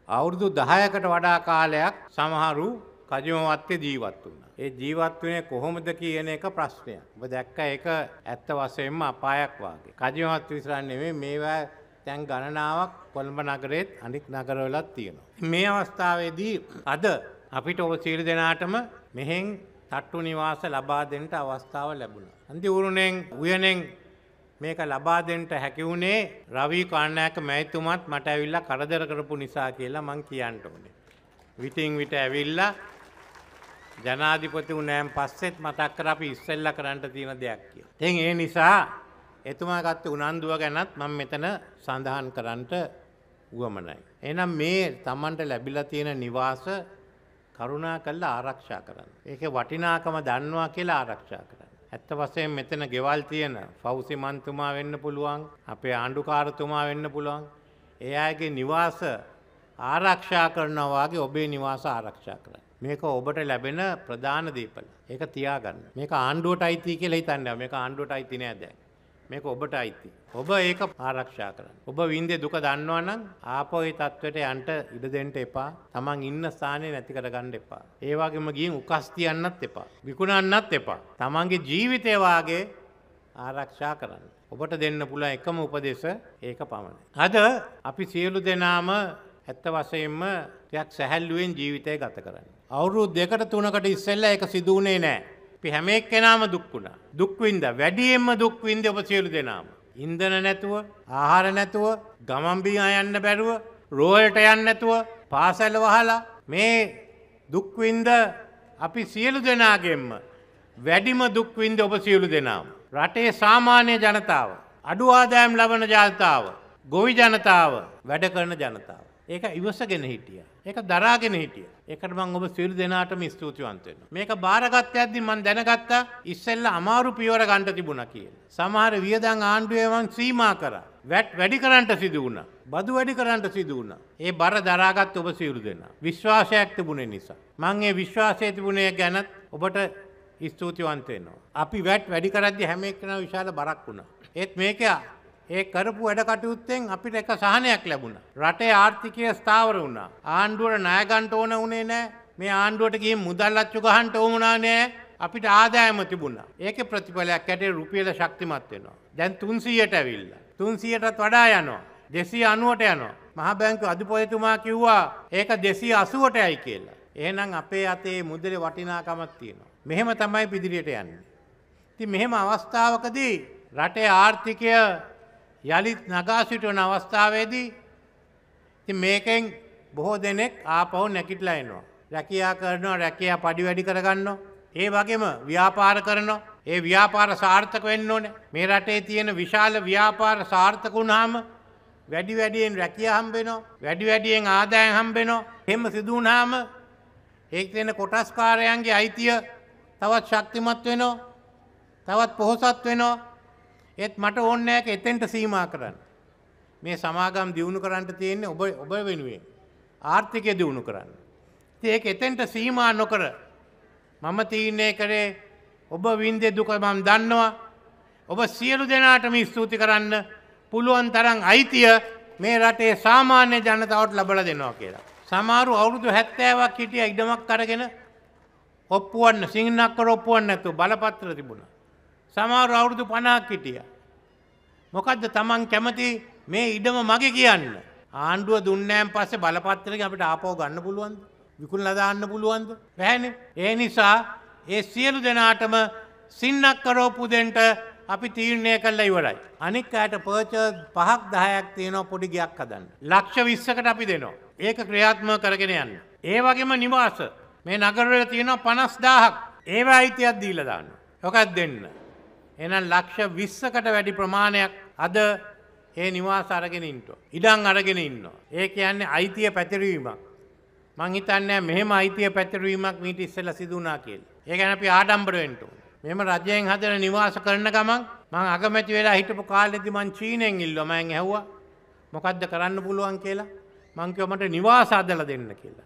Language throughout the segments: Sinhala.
අවුරුදු 10කට වඩා කාලයක් සමහරු කජිමවත්තේ ජීවත් වුණා. ඒ ජීවත් වෙන්නේ කොහොමද කියන එක ප්‍රශ්නයක්. ඔබ දැක්ක ඒක ඇත්ත වශයෙන්ම අපායක් වාගේ. කජිමවත්ත විතරක් නෙමෙයි මේවා දැන් ගණනාවක් කොළඹ නගරෙත් අනිත් නගරවලත් තියෙනවා. මේ අවස්ථාවේදී අද අපිට ඔබ සියලු දෙනාටම මෙහෙන් තට්ටු නිවාස ලබා දෙන්න අවස්ථාව ලැබුණා. අන්ති උයනෙන් මේක ලබා දෙන්න හැකි වුණේ රවි කර්ණායක මැතිතුමත් මට ඇවිල්ලා කරදර කරපු නිසා කියලා මං කියන්න ඕනේ. විටින් විට ඇවිල්ලා ජනාධිපති වුණාන් පස්සෙත් මතක් කර අපි ඉස්සෙල්ලා කරන්න තියෙන දෙයක් කියලා. ඉතින් ඒ නිසා එතුමා ගත්ත උනන්දුව ගැනත් මම මෙතන සඳහන් කරන්නට උවමනයි. එහෙනම් මේ Tamanට ලැබිලා තියෙන නිවාස කරුණාකරලා ආරක්ෂා කරන්න. ඒකේ වටිනාකම දන්නවා කියලා ආරක්ෂා කරන්න. ඇත්ත වශයෙන් මෙතන ගෙවල් තියෙන ෆෞසි මන්තුමා වෙන්න පුළුවන්, අපේ ආණ්ඩුකාරතුමා වෙන්න පුළුවන්. ඒ අයගේ නිවාස ආරක්ෂා කරනවා වගේ ඔබේ නිවාස ආරක්ෂා කරන්න. මේක ඔබට ලැබෙන ප්‍රධාන දීපල. ඒක තියාගන්න. මේක ආණ්ඩුවට අයිති කියලා හිතන්නේ. මේක ආණ්ඩුවට අයිති නෑ දැන්. මේක ඔබට අයිති. ඔබ ඒක ආරක්ෂා කරන්න. ඔබ වින්දේ දුක දන්නවනම් ආපහු ඒ තත්වෙට යන්න ඉඩ දෙන්න එපා. Taman ඉන්න ස්ථානේ නැති කරගන්න එපා. ඒ වගේම ගිහින් උකස් තියන්නත් එපා. විකුණන්නත් එපා. Tamanගේ ජීවිතය වාගේ ආරක්ෂා කරන්න. ඔබට දෙන්න පුළුවන් එකම උපදේශ ඒක පමණයි. අද අපි සියලු දෙනාම ඇත්ත වශයෙන්ම ටිකක් සැහැල්ලුවෙන් ජීවිතය ගත කරන්නේ. අවුරුදු 2කට 3කට ඉස්සෙල්ලා ඒක සිදු වුණේ නැහැ. අපි හැම එක්කෙනාම දුක් වුණා. දුක් විඳා. වැඩියෙන්ම දුක් විඳේ ඔබ සියලු දෙනාම. ඉන්ධන නැතුව, ආහාර නැතුව, ගමන් බිම යන්න බැරුව, රෝහලට යන්න නැතුව, පාසල වහලා මේ දුක් විඳ අපි සියලු දෙනාගෙන්ම වැඩිම දුක් විඳේ ඔබ සියලු දෙනාම. රටේ සාමාන්‍ය ජනතාව, අඩු ආදායම් ලබන ජනතාව, ගොවි ජනතාව, වැඩ කරන ජනතාව. ඒක ඉවසගෙන හිටියා. ඒක දරාගෙන හිටියා. ඒකට මම ඔබ සියලු දෙනාටම ස්තුතිවන්ත වෙනවා. මේක බාරගත්තයක්දී මම දැනගත්තා ඉස්සෙල්ලා අමාරු පියවර ගන්න තිබුණා කියලා. සමහර වියදම් ආණ්ඩුවේ මම සීමා කරා. වැට් වැඩි කරන්න සිදු වුණා. බදු වැඩි කරන්න සිදු වුණා. ඒ බර දරාගත්ත ඔබ සියලු දෙනා. විශ්වාසයක් තිබුණේ නිසා. මම ඒ විශ්වාසය තිබුණේ ගැනත් ඔබට ස්තුතිවන්ත වෙනවා. අපි වැට් වැඩි කරද්දී හැම එක්කෙනා විශාල බරක් වුණා. ඒත් මේක ඒ කරපු වැඩ කටයුත්තෙන් අපිට එක සහනයක් ලැබුණා. රටේ ආර්ථිකය ස්ථාවර වුණා. ආණ්ඩුවට ණය ගන්න ඕන වුණේ නැහැ. මේ ආණ්ඩුවට ගිහින් මුදල් අච්චු ගහන්න ඕන නැහැ. අපිට ආදායම තිබුණා. ඒකේ ප්‍රතිඵලයක් ඇටේ රුපියල ශක්තිමත් වෙනවා. දැන් 300ට ඇවිල්ලා. 300ටත් වඩා යනවා. 290ට යනවා. මහා බැංකුව අධිපතිතුමා කිව්වා ඒක 280ටයි කියලා. එහෙනම් අපේ අතේ මුදලේ වටිනාකමක් තියෙනවා. මෙහෙම තමයි පිදිරියට යන්නේ. ඉතින් මෙහෙම අවස්ථාවකදී රටේ ආර්ථිකය යලිත් නගා සිටවන අවස්ථාවේදී ඉතින් මේකෙන් බොහෝ දෙනෙක් ආපහු නැගිටලා එනවා. රැකියා කරනවා, රැකියා පඩි වැඩි කරගන්නවා. ඒ වගේම ව්‍යාපාර කරනවා. ඒ ව්‍යාපාර සාර්ථක වෙන්න ඕනේ. මේ රටේ තියෙන විශාල ව්‍යාපාර සාර්ථක වුණාම වැඩි වැඩියෙන් රැකියා හම්බ වෙනවා. වැඩි වැඩියෙන් ආදායම් හම්බ වෙනවා. එහෙම සිදු වුණාම ඒක තියෙන කොටස්කාරයන්ගේ අයිතිය තවත් ශක්තිමත් වෙනවා. තවත් පොහොසත් වෙනවා. ඒත් මට ඕනේ නැහැ එතෙන්ට සීමා කරන්න. මේ සමාගම් දියුණු කරන්න තියෙන්නේ ඔබ වෙනුවෙන්. ආර්ථිකය දියුණු කරන්න. ඉතින් ඒක එතෙන්ට සීමා නොකර මම තීරණය කරේ ඔබ වින්දේ දුක මම දන්නවා. ඔබ සියලු දෙනාටම ස්තුති කරන්න පුළුවන් තරම් අයිතිය මේ රටේ සාමාන්‍ය ජනතාවට ලබා දෙනවා කියලා. සමහරු අවුරුදු 70ක් හිටියා ඉඩමක් අරගෙන ඔප්පුවන්න සිංහනක්කර ඔප්පුවන්න නැතුව බලපත්‍ර තිබුණා. සමහර අවුරුදු 50ක් හිටියා. මොකද්ද Taman කැමති මේ ඉඩම මගේ කියන්න. ආණ්ඩුව දුන්නාන් පස්සේ බලපත්‍රයෙන් අපිට ආපහු ගන්න පුළුවන්ද? විකුණලා දාන්න පුළුවන්ද? බැහැනේ. ඒ නිසා ඒ සියලු දෙනාටම සින්නක්කරෝපු දෙන්න අපි තීරණය කළා ඉවරයි. අනික් අයට පර්චේස් 5ක් 10ක් තියෙනවා පොඩි ගයක් හදන්න. ලක්ෂ 20කට අපි දෙනවා. ඒක ක්‍රියාත්මක කරගෙන යන්න. ඒ වගේම නිවාස මේ නගරවල තියෙනවා 50000ක්. ඒවා අයිතියක් දීලා දාන්න. ඔකක් දෙන්න. එහෙනම් ලක්ෂ 20කට වැඩි ප්‍රමාණයක් අද ඒ නිවාස අරගෙන ඉන්නවා. ඉඩම් අරගෙන ඉන්නවා. ඒ කියන්නේ අයිතිය පැතිරීමක්. මං හිතන්නේ මෙහෙම අයිතිය පැතිරීමක් මීට ඉස්සෙල්ලා සිදු වුණා කියලා. ඒ කියන්නේ අපි ආඩම්බර වෙන්න ඕනේ. මෙහෙම රජයෙන් හදන නිවාස කරන ගමන් මං අගමැති වෙලා හිටපු කාලෙදි මං චීනෙන් ඉල්ලුවා. මං ඇහුවා මොකද්ද කරන්න පුළුවන් කියලා. මං කිව්වා මට නිවාස හදලා දෙන්න කියලා.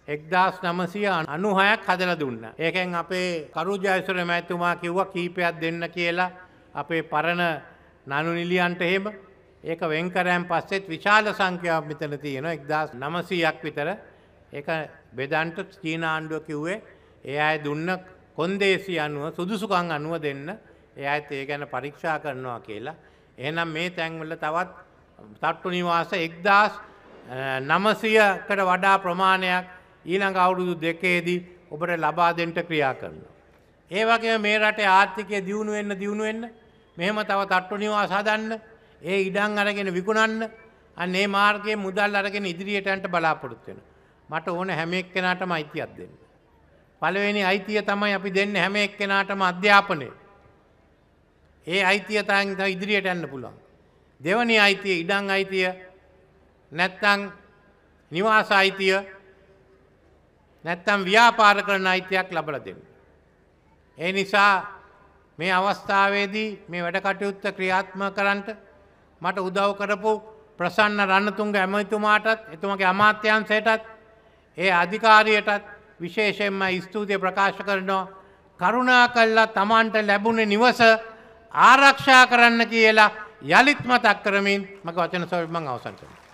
1996ක් හදලා දුන්නා. ඒකෙන් අපේ කරු ජයසුර මැතිතුමා කිව්වා කීපයක් දෙන්න කියලා අපේ පරණ නනු නිලියන්ට එහෙම. ඒක වෙන් කරාන් පස්සෙත් විශාල සංඛ්‍යාවක් මෙතන තියෙනවා 1900ක් විතර. ඒක බෙදන්ට චීන ආණ්ඩුව කිව්වේ ඒ අය දුන්න කොන්දේසි අනුව සුදුසුකම් අනුව දෙන්න. ඒ අයත් ඒ ගැන පරීක්ෂා කරනවා කියලා. එහෙනම් මේ තැන්වල තවත් තට්ටු නිවාස 1900කට වඩා ප්‍රමාණයක් ඊළඟ අවුරුදු දෙකේදී ඔබට ලබා දෙන්න ක්‍රියා කරනවා. ඒ වගේම මේ රටේ ආර්ථිකය දියුණු වෙන්න මෙහෙම තව තට්ටු නිවාස හදන්න, ඒ ඉඩම් අරගෙන විකුණන්න, අන්න ඒ මාර්ගයේ මුදල් අරගෙන ඉදිරියට යන්න බලාපොරොත්තු වෙනවා. මට ඕන හැම එක්කෙනාටම අයිතියක් දෙන්න. පළවෙනි අයිතිය තමයි අපි දෙන්නේ හැම එක්කෙනාටම අධ්‍යාපනය. ඒ අයිතිය තමයි ඉදිරියට යන්න පුළුවන්. දෙවැනි අයිතිය ඉඩම් අයිතිය නැත්නම් නිවාස අයිතිය නැත්නම් ව්‍යාපාර කරන අයිතියක් ලබා දෙන්න. ඒ නිසා මේ අවස්ථාවේදී මේ වැඩ කටයුත්ත ක්‍රියාත්මක කරන්නට මට උදව් කරපු ප්‍රසන්න රණතුංග ඇමතිතුමාටත් එතුමාගේ අමාත්‍යාංශයටත් ඒ අධිකාරියටත් විශේෂයෙන්ම ස්තුතිය ප්‍රකාශ කරනවා. කරුණාකරලා Tamanට ලැබුණේ නිවස ආරක්ෂා කරන්න කියලා යලිත් මතක් කරමින් මගේ වචන සොයුම මම අවසන් කරනවා.